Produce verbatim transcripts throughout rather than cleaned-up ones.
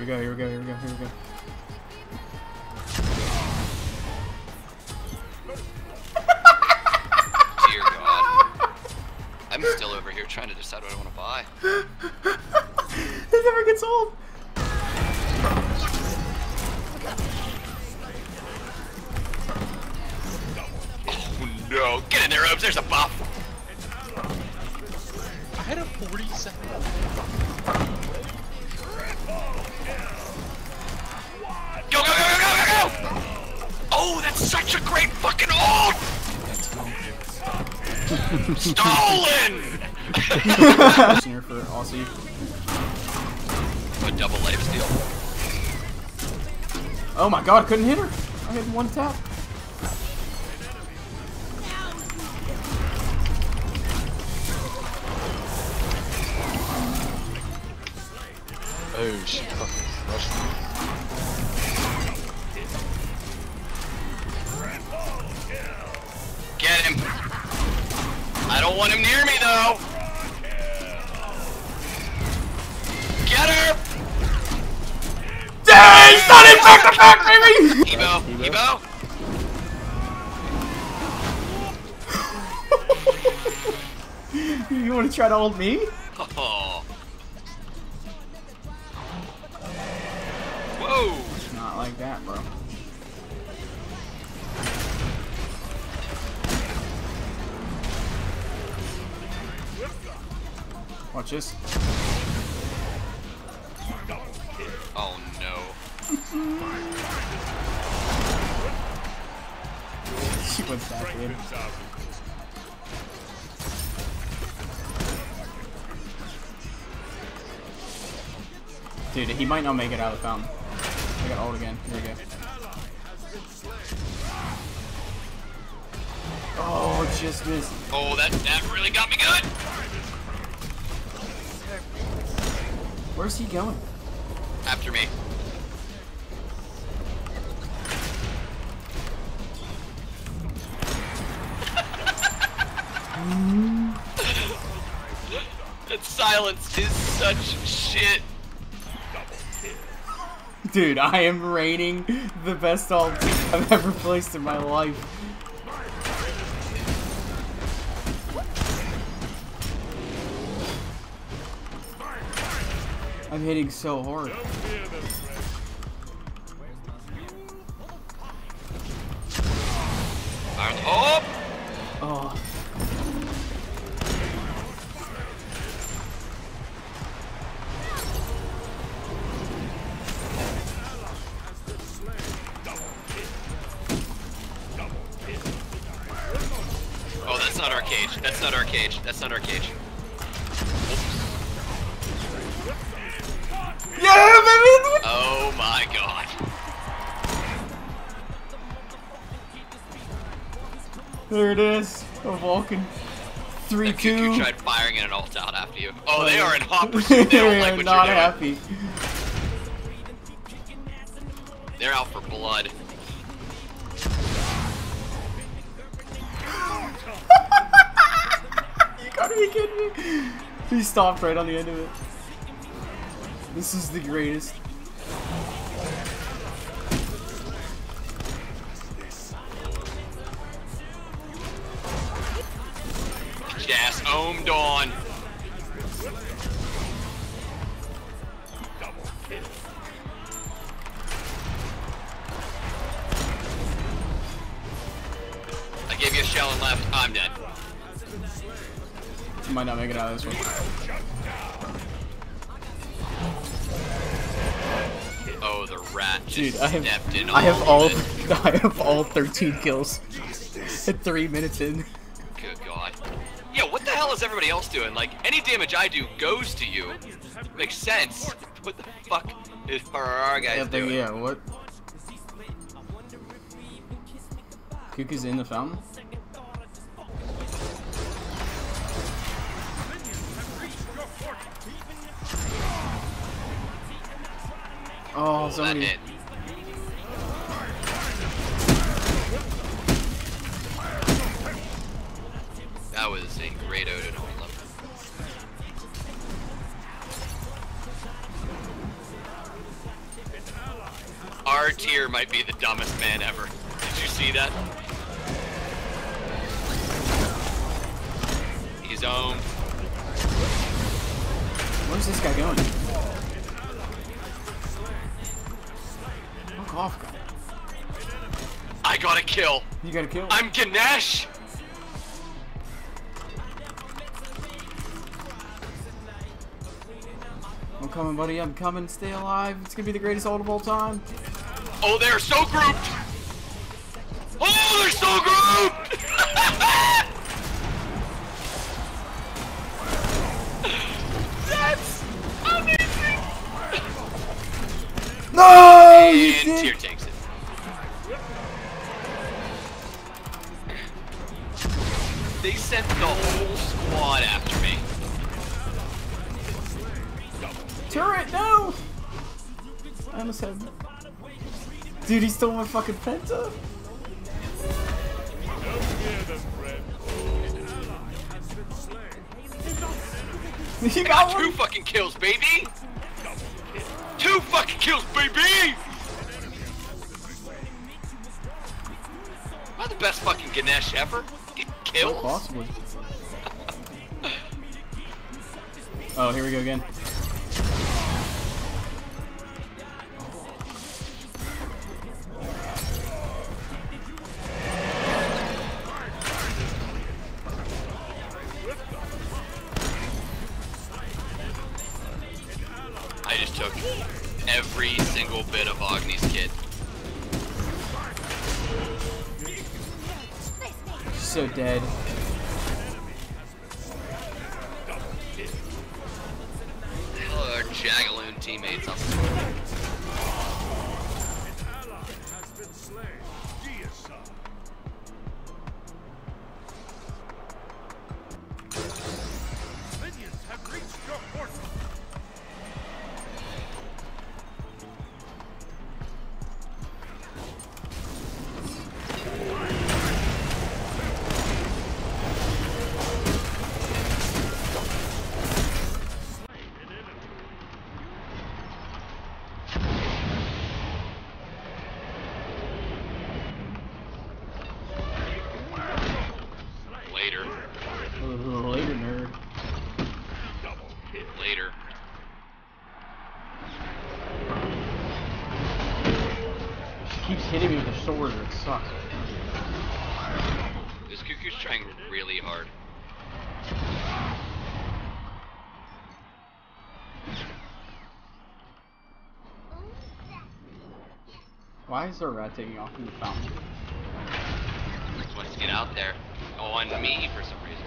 go, here we go, here we go, here we go. Dear God. I'm still over here trying to decide what I want to buy. It never gets old. Oh no. Get in there, Obes. There's a buff. I had a forty-seven. Go, go, go, go, go, go, go! Oh, that's such a great fucking ult! Stolen! Here for Aussie. A double life steal. Oh my god, couldn't hit her. I hit one tap. Oh, she fucking rushed me. Get him. I don't want him near me though. Get her! Dang! Stunning back to back, baby! Evo, Evo. You want to try to ult me? Oh. Whoa. It's not like that, bro. Watch this. Oh no. She went back in. Dude, he might not make it out of the fountain. I got ult again. Here we go. Oh, just missed. Oh, that that really got me good. Where's he going? After me. That silence is such shit. Dude, I am raining the best ult I've ever placed in my life. I'm hitting so hard. Oh! Oh. Oh, that's not our cage. That's not our cage. That's not our cage. Yeah, baby! Oh my god. There it is. A Vulcan. three two. You tried firing an ult out after you. Oh, they are in hot pursuit. They They don't are like what not you're happy. doing. They're out for blood. You gotta be kidding me. He stopped right on the end of it. This is the greatest. Yes, Ohm Dawn. I gave you a shell and left. I'm dead. You might not make it out of this one. Oh, the rat Dude, just I have, stepped in I have all all, of it. I have all thirteen kills at three minutes in. Good god. Yeah, what the hell is everybody else doing? Like, any damage I do goes to you. Makes sense. What the fuck is our guys Yeah, but doing? yeah, what? Cook is in the fountain? Oh, Oh, somebody. that hit. That was a great Odin hold up. Tyr might be the dumbest man ever. Did you see that? He's owned. Where's this guy going? Fuck off, guy. I got a kill. You got a kill? I'm Ganesh. I'm coming, buddy. I'm coming. Stay alive. It's gonna be the greatest ult of all time. Oh, they're so grouped. Oh, they're so grouped. That's amazing. No! You And did. Tyr takes it. They sent the whole squad after me. Turret, no! I almost have. Dude, he stole my fucking penta. You I got got two one? fucking kills, baby! Two fucking kills, baby! Am I the best fucking Ganesh ever? Get kills? Possibly. Oh, here we go again. I just took every single bit of Agni's kit. So dead. Hello, our Jagaloon teammates. I'm later. Later, nerd. Later. She keeps hitting me with her sword, it sucks. This Cuckoo's trying really hard. Why is there a rat taking off in the fountain? Just wants to get out there. On me for some reason.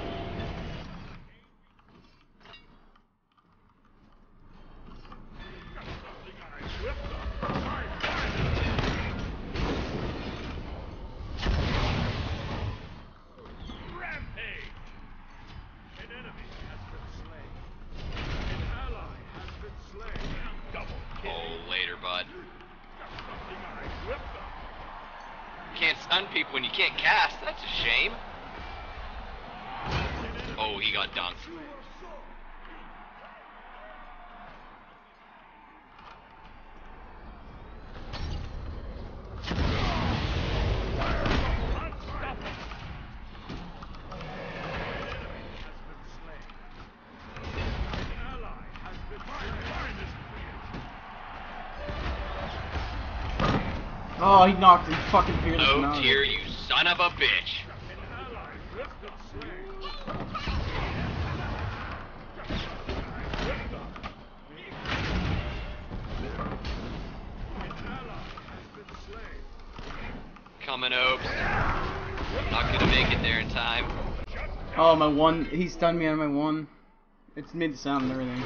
Oh, later, bud. Can't stun people when you can't cast. That's a shame. Oh, he got dunked. Oh, he knocked his fucking fearless Oh, out. Tyr, you son of a bitch. Coming, Opes. Not gonna make it there in time. Oh, my one. He stunned me out of my one. It's made the sound and everything.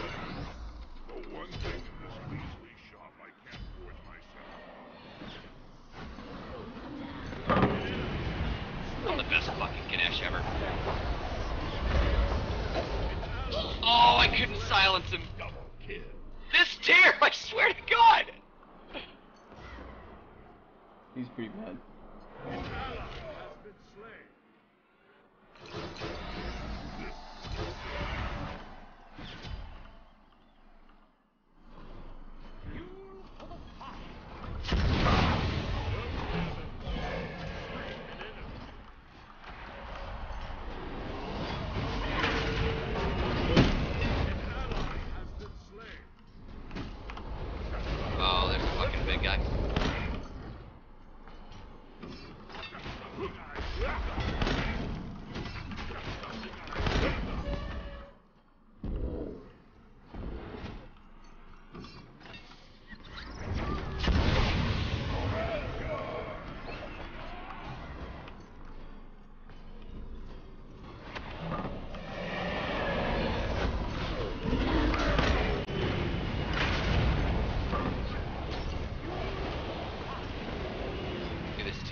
I'm the best fucking Ganesh ever. Oh, I couldn't silence him. This Tyr, I swear to God. He's pretty bad.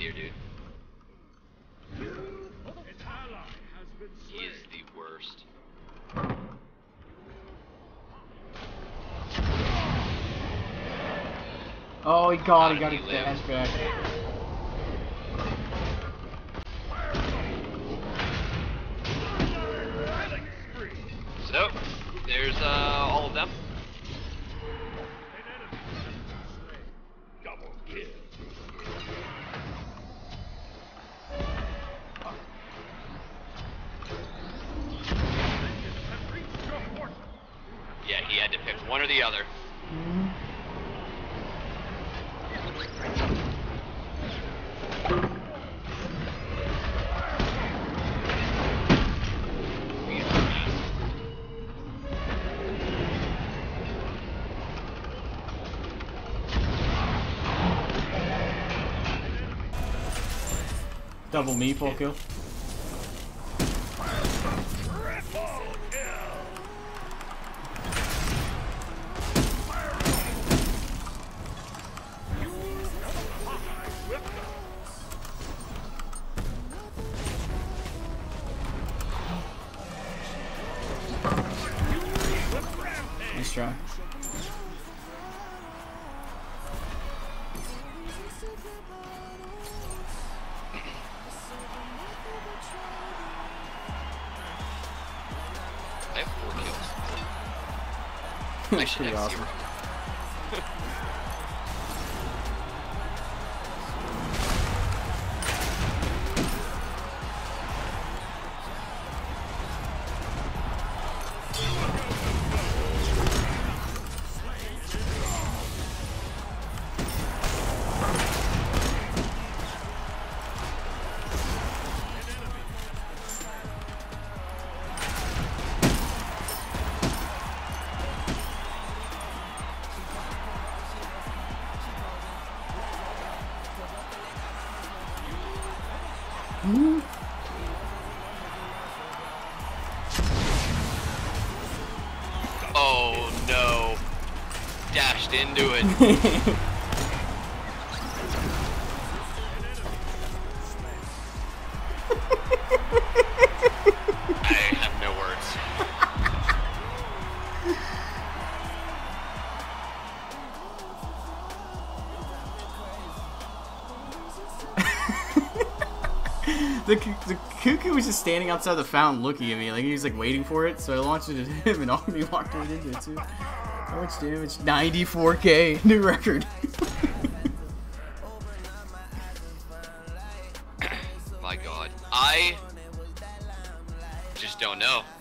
here, dude. He is the worst. Oh, he got, he How got did his he live? dash back. So, there's uh, all of them. Yeah, he had to pick one or the other. Mm-hmm. Double meatball kill. Nice try. I have four kills. I That's should pretty have awesome. zero. Mm-hmm. Oh no. Dashed into it. I have no words. The, the cuckoo was just standing outside the fountain looking at me, like he was like waiting for it, so I launched it at him and he walked right into it too. How much damage? ninety-four K, new record. My god. I just don't know.